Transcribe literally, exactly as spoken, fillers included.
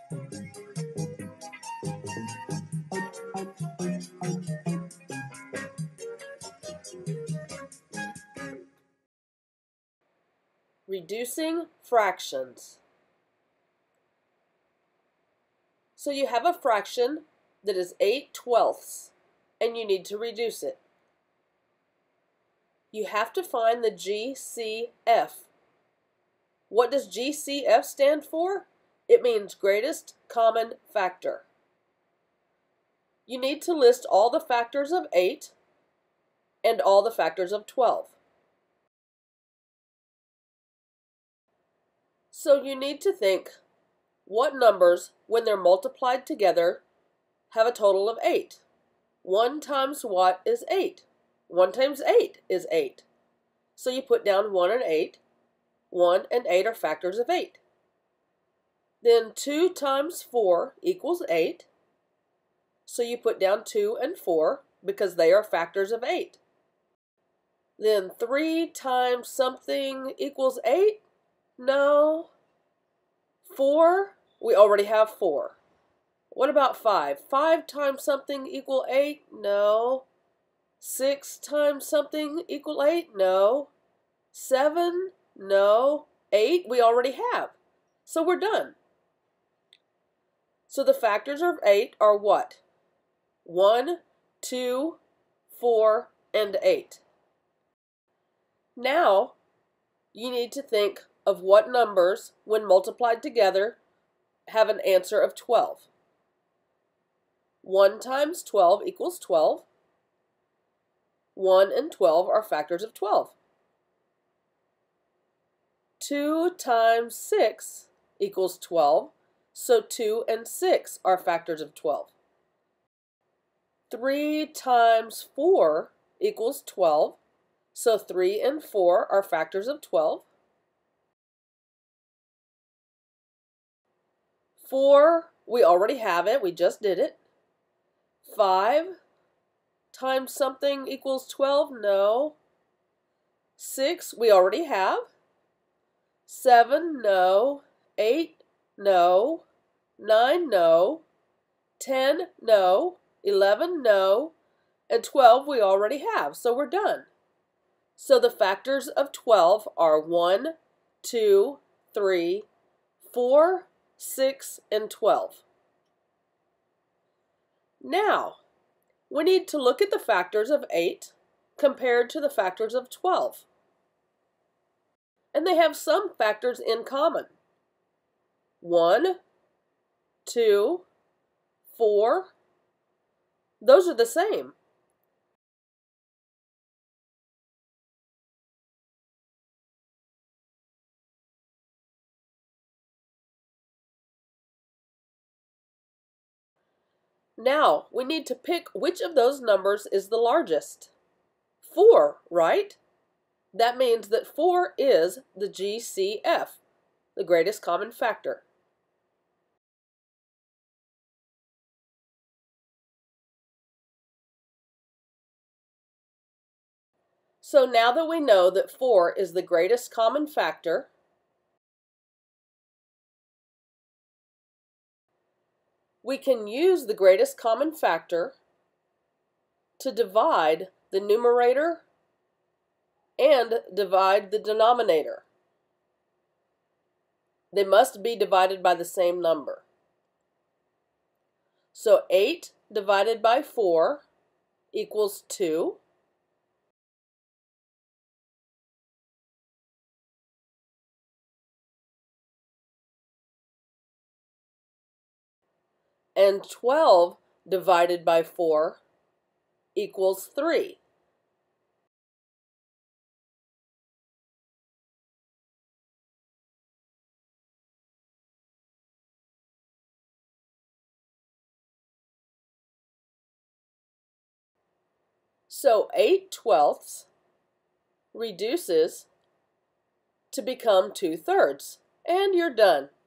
Reducing fractions. So you have a fraction that is eight twelfths, and you need to reduce it. You have to find the G C F. What does G C F stand for? It means greatest common factor. You need to list all the factors of eight and all the factors of twelve. So you need to think, what numbers, when they're multiplied together, have a total of eight? one times what is eight? one times eight is eight. So you put down one and eight. one and eight are factors of eight. Then two times four equals eight. So you put down two and four because they are factors of eight. Then three times something equals eight? No. four? We already have four. What about five? five times something equal eight? No. six times something equal eight? No. seven? No. eight? We already have. So we're done. So the factors of eight are what? one, two, four, and eight. Now, you need to think of what numbers, when multiplied together, have an answer of twelve. one times twelve equals twelve. one and twelve are factors of twelve. two times six equals twelve, so two and six are factors of twelve. three times four equals twelve, so three and four are factors of twelve. four, we already have it, we just did it. five times something equals twelve, no. six, we already have. seven, no. eight, no. nine, no. ten, no. eleven, no. And twelve, we already have, so we're done. So the factors of twelve are one, two, three, four, six, and twelve. Now, we need to look at the factors of eight compared to the factors of twelve. And they have some factors in common. one, two, four, those are the same. Now, we need to pick which of those numbers is the largest. four, right? That means that four is the G C F, the greatest common factor. So now that we know that four is the greatest common factor, we can use the greatest common factor to divide the numerator and divide the denominator. They must be divided by the same number. So eight divided by four equals two. And twelve divided by four equals three. So eight twelfths reduces to become two thirds, and you're done.